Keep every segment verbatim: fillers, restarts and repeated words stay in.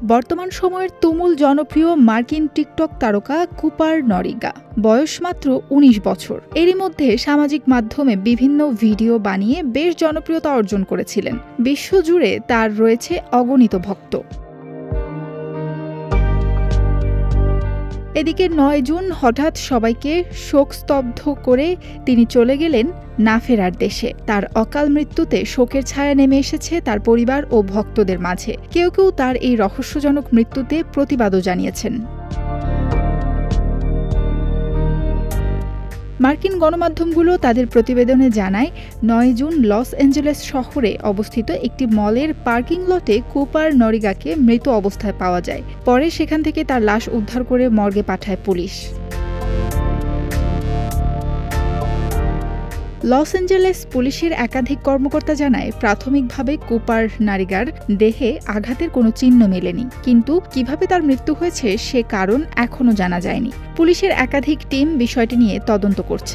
বর্তমান সময়ের তুমুল জনপ্রিয় মার্কিন টিকটক তারকা কুপার নরিগা, বয়স মাত্র উনিশ বছর। এরই মধ্যে সামাজিক মাধ্যমে বিভিন্ন ভিডিও বানিয়ে বেশ জনপ্রিয়তা অর্জন করেছিলেন। বিশ্বজুড়ে তার রয়েছে অগণিত ভক্ত। এদিকে নয় জুন হঠাৎ সবাইকে শোকস্তব্ধ করে তিনি চলে গেলেন না ফেরার দেশে। তার অকাল মৃত্যুতে শোকের ছায়া নেমে এসেছে তার পরিবার ও ভক্তদের মাঝে। কেউ কেউ তার এই রহস্যজনক মৃত্যুতে প্রতিবাদও জানিয়েছেন। মার্কিন গণমাধ্যমগুলো তাদের প্রতিবেদনে জানায়, নয় জুন লস অ্যাঞ্জেলেস শহরে অবস্থিত একটি মলের পার্কিং লটে কুপার নরিগাকে মৃত অবস্থায় পাওয়া যায়। পরে সেখান থেকে তার লাশ উদ্ধার করে মর্গে পাঠায় পুলিশ। লস অ্যাঞ্জেলেস পুলিশের একাধিক কর্মকর্তা জানায়, প্রাথমিকভাবে কুপার নরিগার দেহে আঘাতের কোনো চিহ্ন মেলেনি, কিন্তু কিভাবে তার মৃত্যু হয়েছে সে কারণ এখনও জানা যায়নি। পুলিশের একাধিক টিম বিষয়টি নিয়ে তদন্ত করছে।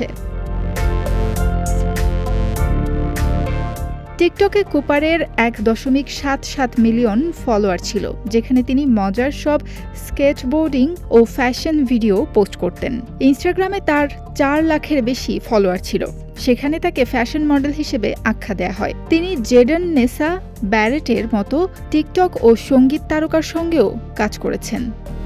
টিকটকে কুপারের এক দশমিক সাত সাত মিলিয়ন ফলোয়ার ছিল, যেখানে তিনি মজার সব স্কেচবোর্ডিং ও ফ্যাশন ভিডিও পোস্ট করতেন। ইনস্টাগ্রামে তার চার লাখের বেশি ফলোয়ার ছিল, সেখানে তাকে ফ্যাশন মডেল হিসেবে আখ্যা দেয়া হয়। তিনি জেডন নেসা ব্যারেটের মতো টিকটক ও সঙ্গীত তারকার সঙ্গেও কাজ করেছেন।